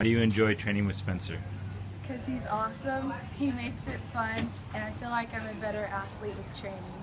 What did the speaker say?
do you enjoy training with Spencer? Because he's awesome, he makes it fun, and I feel like I'm a better athlete with training.